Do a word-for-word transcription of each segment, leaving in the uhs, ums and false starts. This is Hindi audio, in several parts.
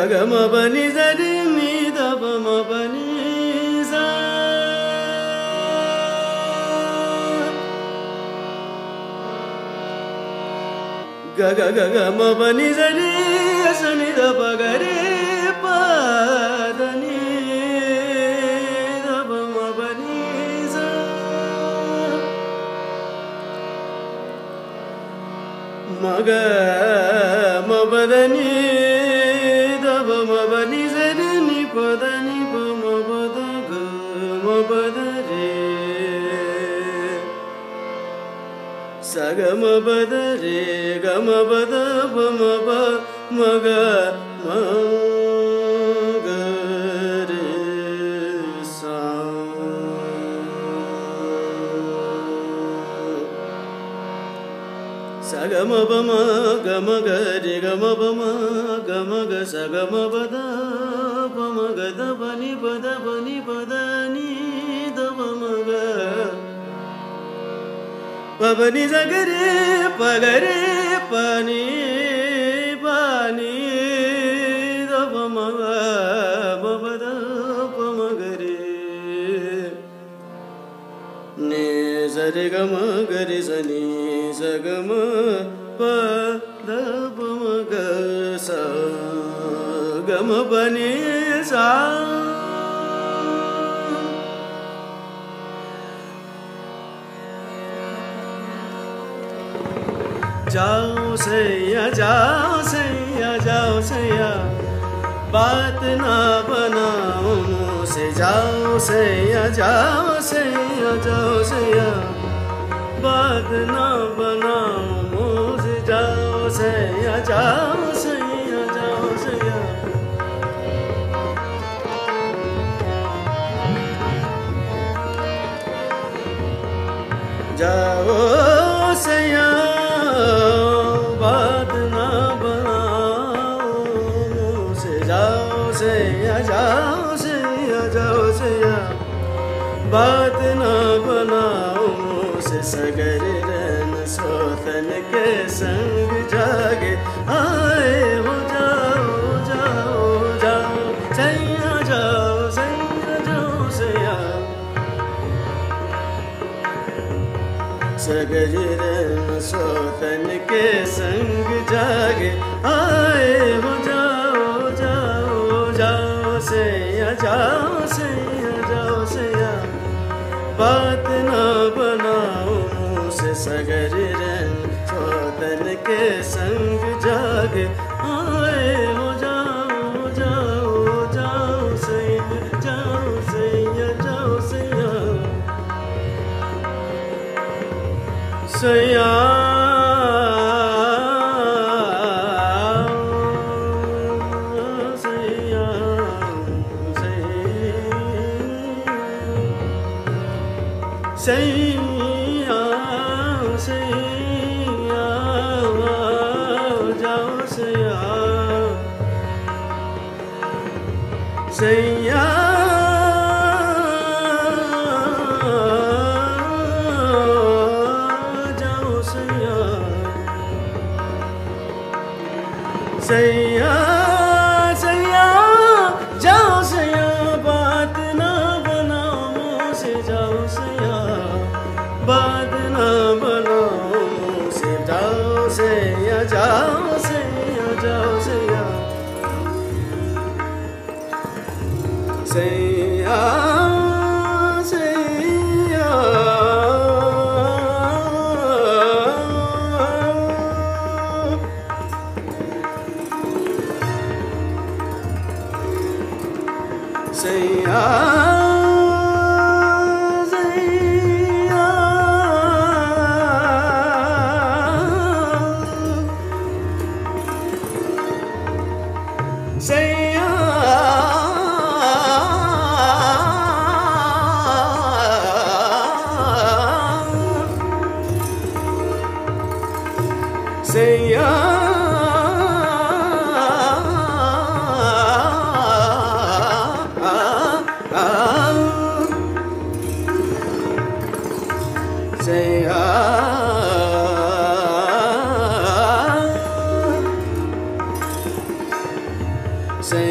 ga ga ma pa ni sa ni ni da pa ma pa ni sa ga ga ga ga ma pa ni sa ni sa ni da pa ga re pa da ni da pa ma pa ni sa ma ga ma pa da ni da pa ma pa ni sa ni ni pa da ni pa ma pa da ga ma pa da re sa ga ma pa da re ga ma pa da pa ma pa ma ga ma ga re sa sa ga ma pa ma ga ma ga re ga ma pa ma ga ma ga sa ga ma pa da pa ma ga da pa ni pa da pa ni pa da ni da pa ma ga pa pa ni sa ga re pa ga re pa ni pa ni da pa ma ga ma pa da pa ma ga re ni sa re ga ma ga re sa ni sa ga ma pa da pa ma ga sa ga ma pa ni sa जाओ सैया जाओ सैया जाओ सैया बात ना बनाओ मुझसे जाओ सैया जाओ सैया जाओ सैया बात ना बनाओ मुझसे जाओ सैया जाओ सैया जाओ सैया जाओ सैया बात ना बनाओ मुझसे जाओ सैया जाओ सैया जाओ सैया बात ना बनाओ मुझसे सगर रन सोतन के संग जागे आए हो जाओ जाओ जाओ सैया जाओ सैया जाओ सैया सगर रन सोतन के संग जागे आए हो जाओ जाओ जाओ सैया जाओ सैया जाओ सैया बात ना बनाओ मुझसे सगर रन सोतन के संग जागे आए हो जाओ जाओ जाओ सैया जाओ सैया जाओ सैया सैया सैया सैया सैया जाओ सैया सैया सैया सैया जाओ सैया बात ना बनाओ मुझसे जाओ सैया बात ना बनाओ मुझसे जाओ सैया जाओ सैया जाओ सैया सैया सैया सैया सैया सैया सैया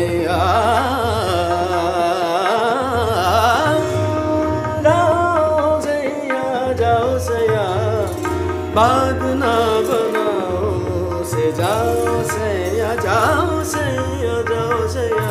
बात ना बनाओ से जाओ सैया जाओ सैया जाओ सैया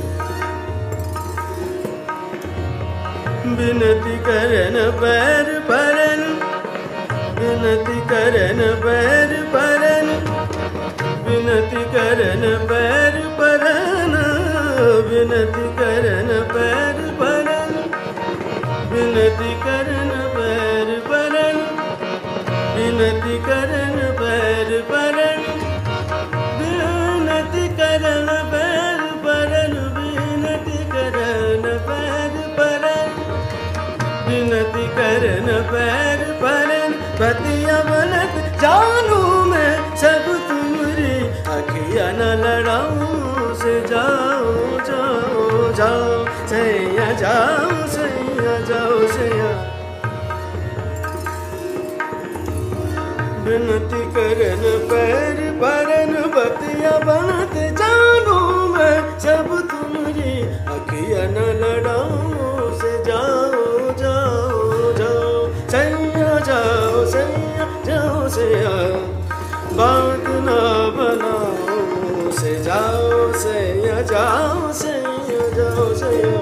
विनती करन पैर परन विनती करन पैर परन विनती करन पैर परन विनती करन पैर परन विनती करन पैर परन विनती करन पैर परन विनती करन पैर परन विनती करन पैर परन विनती करन पैर परन पतिया बनत जानू मैं सब तुमरी अखिया न लड़ाऊं से जाओ जाओ जाओ सैया जाओ सैया जाओ सैया विनती करन पैर परन बतिया बनत जानू मैं सब तुमरी अखिया न लड़ाऊं से जाओ जाओ जाओ सैया जाओ सैया जाओ सैया बात ना बनाओ से जाओ सैया जाओ सैया जाओ सैया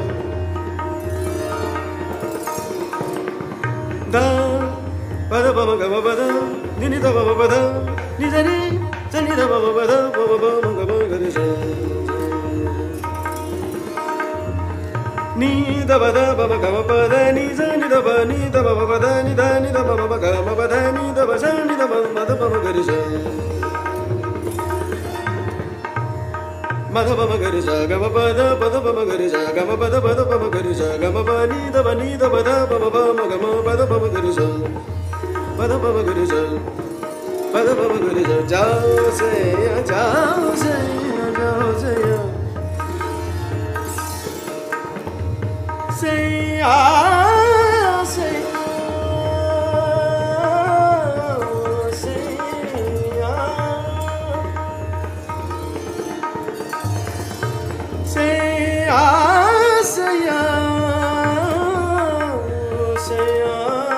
दा पद पम ग पद नि नि द प पद नि ज नि ज नि द प पद प प म ग म ग रि ज नि द प द प म ग म प द नि ज नि द प नि द प प द नि द नि द प म ग म प द नि द प ज नि द प म द प म ग रि ज म द प म ग रि ज ग म प द प द प म ग रि ज ग म प द प द प म ग रि ज ग म प नि द प नि द प द प म प म ग म प द प म ग रि ज प द प म ग रि ज प द प म ग रि ज जाओ सैया जाओ सैया जाओ सैया सैया सैया सैया सैया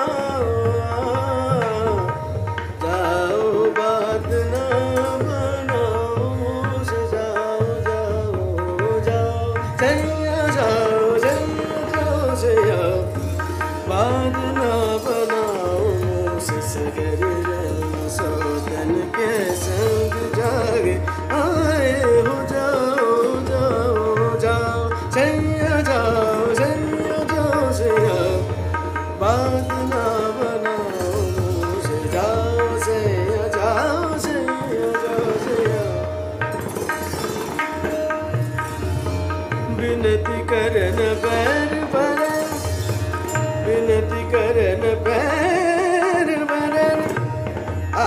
जाओ बात ना बनाओ से जाओ जाओ जाओ सैया जाओ सैया जाओ सैया बात ना बनाओ से सगर सोतन के संग जागे आए हो जाओ सैया जाओ सैया जाओ सैया बात ना बनाओ से जाओ सैया जाओ सैया जाओ सैया विनती करन पैर परन विनती करन पैर परन आ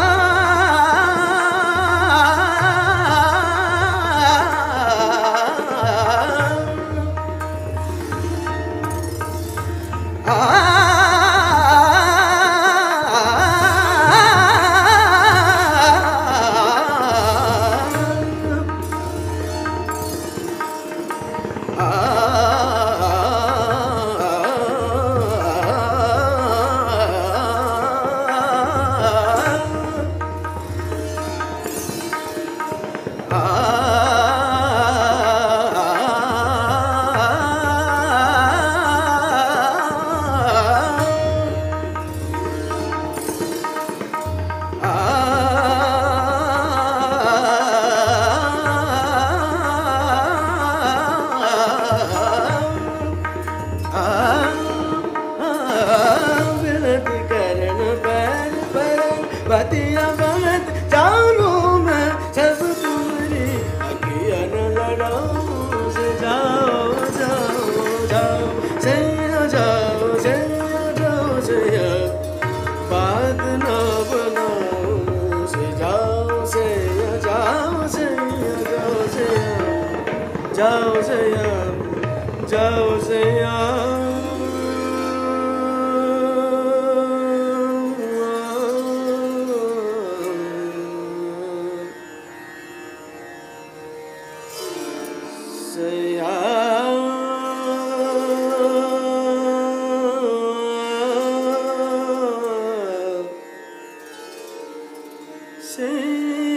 बतिया बनत जानू मैं सब तुमरी अखिया न लड़ाऊं से जाओ जाओ जाओ सैया जाओ सैया जाओ सैया बात ना बनाओ से जाओ सैया जाओ सैया जाओ सैया जाओ सैया जाओ सैया से